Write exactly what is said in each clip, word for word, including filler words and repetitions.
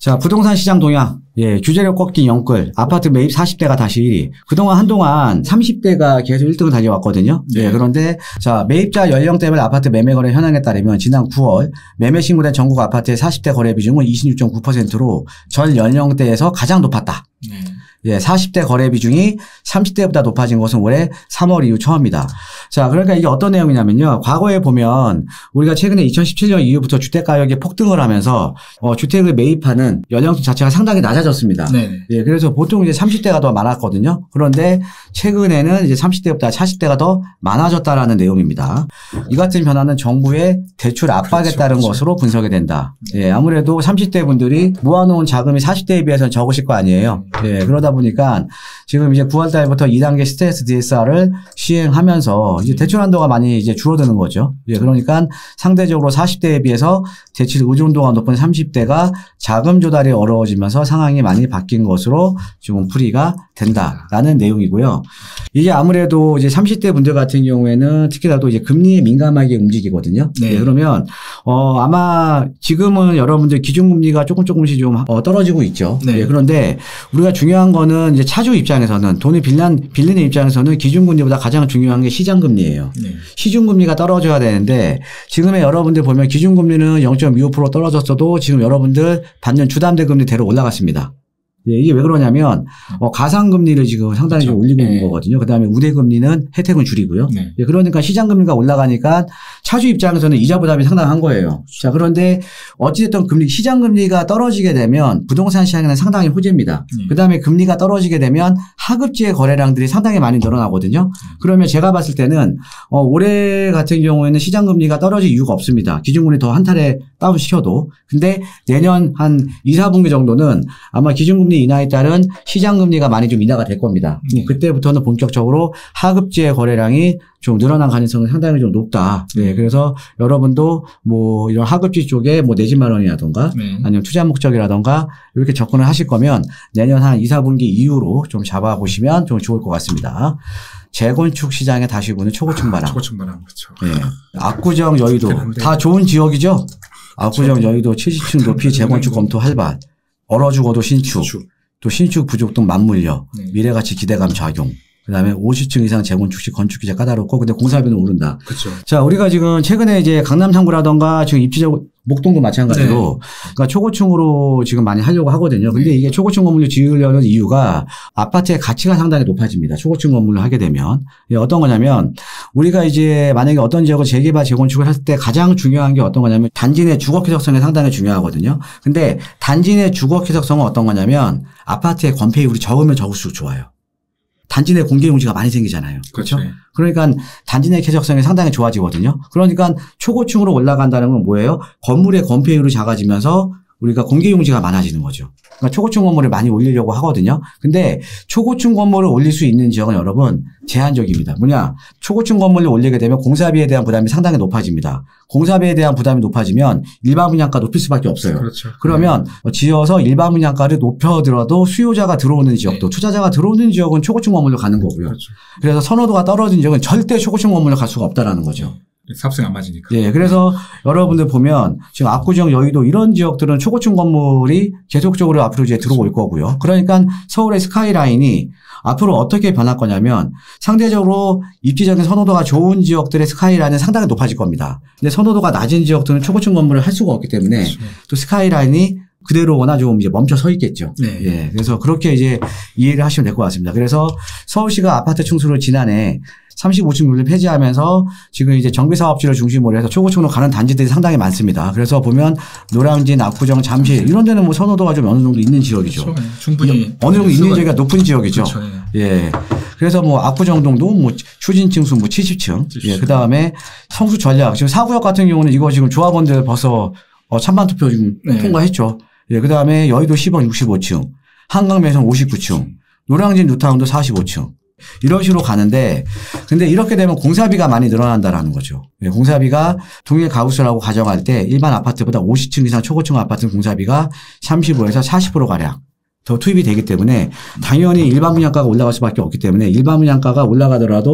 자, 부동산 시장 동향. 예, 규제력 꺾인 영끌. 아파트 매입 사십 대가 다시 일 위. 그동안 한동안 삼십 대가 계속 일 등을 달려왔거든요. 네. 예, 그런데 자, 매입자 연령대별 아파트 매매 거래 현황에 따르면 지난 구월 매매 신고된 전국 아파트의 사십 대 거래 비중은 이십육 점 구 퍼센트로 전 연령대에서 가장 높았다. 네. 예, 사십 대 거래 비중이 삼십 대보다 높아진 것은 올해 삼월 이후 처음이다. 자, 그러니까 이게 어떤 내용이냐면요. 과거에 보면 우리가 최근에 이천십칠 년 이후부터 주택 가격이 폭등을 하면서 어, 주택을 매입하는 연령층 자체가 상당히 낮아졌습니다. 네. 예, 그래서 보통 이제 삼십 대가 더 많았거든요. 그런데 최근에는 이제 삼십 대보다 사십 대가 더 많아졌다라는 내용입니다. 이 같은 변화는 정부의 대출 압박에 그렇죠, 따른 그렇죠. 것으로 분석이 된다. 예, 아무래도 삼십 대 분들이 모아놓은 자금이 사십 대에 비해서는 적으실 거 아니에요. 예, 그러다 보니까 지금 이제 구월 달부터 이 단계 스트레스 디에스알을 시행하면서 이제 대출 한도가 많이 이제 줄어드는 거죠. 예, 그러니까 상대적으로 사십 대에 비해서 대출 의존도가 높은 삼십 대가 자금 조달이 어려워지면서 상황이 많이 바뀐 것으로 지금 풀이가 된다라는 내용이고요. 이게 아무래도 이제 삼십 대 분들 같은 경우에는 특히나도 이제 금리에 민감하게 움직이거든요. 네. 예, 그러면 어 아마 지금은 여러분들 기준금리가 조금 조금씩 좀 어, 떨어지고 있죠. 네. 예, 그런데 우리가 중요한 거는 이제 차주 입장에서는 돈을 빌린, 빌리는 입장에서는 기준금리보다 가장 중요한 게 시장금리예요. 네. 시중금리가 떨어져야 되는데 지금의 여러분들 보면 기준금리는 영 점 이오 퍼센트 떨어졌어도 지금 여러분들 받는 주담대금리대로 올라갔습니다. 예, 이게 왜 그러냐면, 어, 가상금리를 지금 상당히 그렇죠. 좀 올리고 있는 네. 거거든요. 그 다음에 우대금리는 혜택은 줄이고요. 네. 예, 그러니까 시장금리가 올라가니까 차주 입장에서는 이자 부담이 상당한 거예요. 자, 그런데 어찌됐든 금리, 시장금리가 떨어지게 되면 부동산 시장에는 상당히 호재입니다. 네. 그 다음에 금리가 떨어지게 되면 하급지의 거래량들이 상당히 많이 늘어나거든요. 그러면 제가 봤을 때는, 어, 올해 같은 경우에는 시장금리가 떨어질 이유가 없습니다. 기준금리 더 한 차례 다운시켜도. 근데 내년 한 이, 사 분기 정도는 아마 기준금리 인하에 따른 시장금리가 많이 좀 인하가 될 겁니다. 네. 그때부터는 본격적으로 하급지의 거래량이 좀 늘어난 가능성은 상당히 좀 높다. 네. 그래서 여러분도 뭐 이런 하급지 쪽에 뭐 내 집 마련이라던가 네. 아니면 투자 목적이라던가 이렇게 접근을 하실 거면 내년 한 이, 사 분기 이후로 좀 잡아보시면 좀 좋을 것 같습니다. 재건축 시장에 다시 보는 초고층 반항. 초고층 반항, 그렇죠. 네. 압구정, 여의도 다 좋은 지역이죠. 압구정, 여의도 칠십 층 높이 재건축 검토 활발. 얼어 죽어도 신축, 신축. 또 신축 부족 등 맞물려 네. 미래가치 기대감 작용. 그다음에 오십 층 이상 재건축 시 건축 기자 까다롭고 근데 공사비는 오른다. 그렇죠. 자, 우리가 지금 최근에 이제 강남 삼 구라던가 지금 입지적 목동도 마찬가지로 네. 그러니까 초고층으로 지금 많이 하려고 하거든요. 근데 네. 이게 초고층 건물을 지으려는 이유가 아파트의 가치가 상당히 높아집니다. 초고층 건물을 하게 되면. 어떤 거냐면 우리가 이제 만약에 어떤 지역을 재개발 재건축을 할 때 가장 중요한 게 어떤 거냐면 단지 내 주거 쾌적성이 상당히 중요하거든요. 근데 단지 내 주거 쾌적성은 어떤 거냐면 아파트의 건폐율이 적으면 적을수록 좋아요. 단지 내 공개 용지가 많이 생기잖아요. 그렇죠? 그렇죠. 그러니까 단지 내 쾌적성이 상당히 좋아지거든요. 그러니까 초고층으로 올라간다는 건 뭐예요? 건물의 건폐율이 작아지면서 우리가 공개 용지가 많아지는 거죠. 그러니까 초고층 건물을 많이 올리려고 하거든요. 근데 초고층 건물을 올릴 수 있는 지역은 여러분 제한적입니다. 뭐냐? 초고층 건물을 올리게 되면 공사비에 대한 부담이 상당히 높아집니다. 공사비에 대한 부담이 높아지면 일반 분양가 높일 수밖에 없어요. 그렇죠. 그러면 네. 지어서 일반 분양가를 높여들어도 수요자가 들어오는 지역도 네. 투자자가 들어오는 지역은 초고층 건물로 가는 거고요. 그렇죠. 그래서 선호도가 떨어진 지역은 절대 초고층 건물로 갈 수가 없다라는 거죠. 삽승 안 맞으니까. 예, 그래서 여러분들 보면 지금 압구정, 여의도 이런 지역들은 초고층 건물이 계속적으로 앞으로 이제 들어올 거고요. 그러니까 서울의 스카이라인이 앞으로 어떻게 변할 거냐면 상대적으로 입지적인 선호도가 좋은 지역들의 스카이라인은 상당히 높아질 겁니다. 근데 선호도가 낮은 지역들은 초고층 건물을 할 수가 없기 때문에 그렇죠. 또 스카이라인이 그대로거나 좀 이제 멈춰 서 있겠죠. 네. 예. 그래서 그렇게 이제 이해를 하시면 될 것 같습니다. 그래서 서울시가 아파트 층수를 지난해 삼십오 층 룰을 폐지하면서 지금 이제 정비사업지를 중심으로 해서 초고층으로 가는 단지들이 상당히 많습니다. 그래서 보면 노량진, 압구정, 잠실 이런 데는 뭐 선호도가 좀 어느 정도 있는 지역이죠. 그렇죠. 충분히. 어느 정도 있는 지역이 높은 지역이죠. 그렇죠. 예. 그래서 뭐 압구정동도 뭐 추진층수 뭐 칠십 층. 예. 그 다음에 성수 전략. 지금 사구역 같은 경우는 이거 지금 조합원들 벌써 어, 찬반 투표 지금 네. 통과했죠. 예. 그 다음에 여의도 십 번 육십오 층. 한강매선 오십구 층. 노량진 뉴타운도 사십오 층. 이런 식으로 가는데 근데 이렇게 되면 공사비가 많이 늘어난다라는 거죠. 공사비가 동일 가구수라고 가정할 때 일반 아파트보다 오십 층 이상 초고층 아파트 공사비가 삼십오에서 사십 퍼센트 가량 더 투입이 되기 때문에 당연히 일반 분양가가 올라갈 수밖에 없기 때문에 일반 분양가가 올라가더라도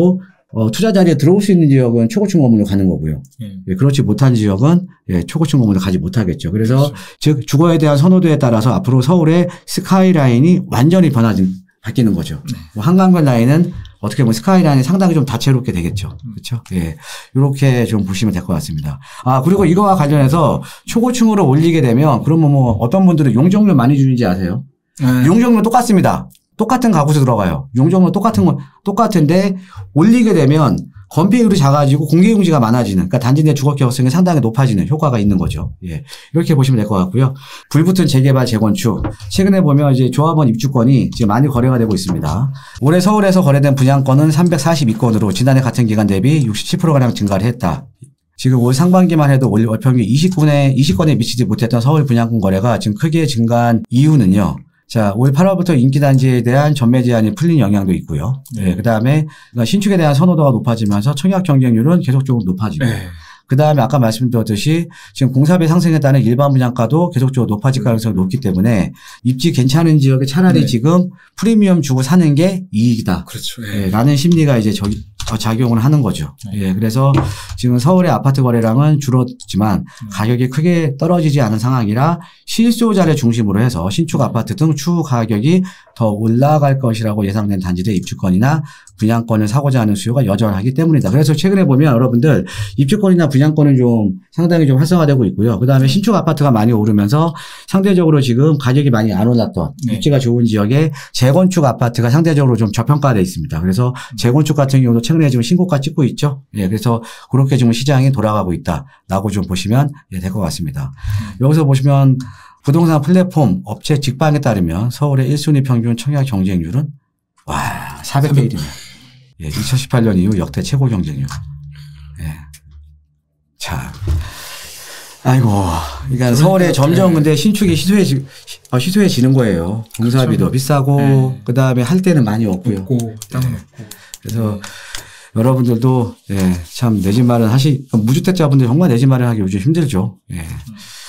어, 투자 자리에 들어올 수 있는 지역은 초고층 건물로 가는 거고요. 예. 예, 그렇지 못한 지역은 예, 초고층 건물로 가지 못하겠죠. 그래서 그렇죠. 즉 주거에 대한 선호도에 따라서 앞으로 서울의 스카이라인이 완전히 변화진 바뀌는 거죠. 네. 뭐 한강변 라인은 어떻게 보면 스카이라인이 상당히 좀 다채롭게 되겠죠. 그렇죠? 예. 이렇게 좀 보시면 될 것 같습니다. 아, 그리고 이거와 관련해서 초고층으로 올리게 되면 그러면 뭐 어떤 분들은 용적률 많이 주는지 아세요? 네. 용적률 똑같습니다. 똑같은 가구수 들어가요. 용적률 똑같은 건 똑같은데 올리게 되면 건폐율이 작아지고 공개용지가 많아지는, 그러니까 단지 내 주거 기업성이 상당히 높아지는 효과가 있는 거죠. 예. 이렇게 보시면 될 것 같고요. 불붙은 재개발, 재건축. 최근에 보면 이제 조합원 입주권이 지금 많이 거래가 되고 있습니다. 올해 서울에서 거래된 분양권은 삼백사십이 건으로 지난해 같은 기간 대비 육십칠 퍼센트가량 증가를 했다. 지금 올 상반기만 해도 월 평균 이십 건에, 이십 건에 미치지 못했던 서울 분양권 거래가 지금 크게 증가한 이유는요. 자, 올 팔월부터 인기단지에 대한 전매 제한이 풀린 영향도 있고요. 네. 네, 그 다음에 신축에 대한 선호도가 높아지면서 청약 경쟁률은 계속적으로 높아지고. 네. 그 다음에 아까 말씀드렸듯이 지금 공사비 상승에 따른 일반 분양가도 계속적으로 높아질 가능성이 높기 때문에 입지 괜찮은 지역에 차라리 네. 지금 프리미엄 주고 사는 게 이익이다. 그렇죠. 네. 네, 라는 심리가 이제 저기 작용을 하는 거죠. 네. 예, 그래서 지금 서울의 아파트 거래량은 줄었지만 네. 가격이 크게 떨어지지 않은 상황이라 실소자를 중심으로 해서 신축 아파트 등 추후 가격이 더 올라갈 것이라고 예상된 단지대 입주권이나 분양권을 사고자 하는 수요가 여전하기 때문이다. 그래서 최근에 보면 여러분들 입주권이나 분양권은 좀 상당히 좀 활성화되고 있고요. 그다음에 신축 아파트가 많이 오르면서 상대적으로 지금 가격이 많이 안 올랐던 네. 입지가 좋은 지역에 재건축 아파트가 상대적으로 좀 저평가되어 있습니다. 그래서 재건축 같은 경우도 최근에 지금 신고가 찍고 있죠. 예, 그래서 그렇게 지금 시장이 돌아가고 있다라고 좀 보시면 예, 될 것 같습니다. 음. 여기서 보시면 부동산 플랫폼 업체 직방에 따르면 서울의 일 순위 평균 청약 경쟁률은 와 사백 대 일이네요. 예, 이천십팔 년 이후 역대 최고 경쟁률. 예. 자, 아이고, 그러니까 서울에 점점 근데 신축이 희소해지, 어, 희소해지는 거예요. 공사비도 그렇죠. 비싸고, 네. 그 다음에 할 때는 많이 없고요. 없고, 땅은 네. 없고. 그래서 네. 여러분들도 예, 참 내 집 마련 하시, 무주택자분들 정말 내 집 마련하기 요즘 힘들죠. 예. 음.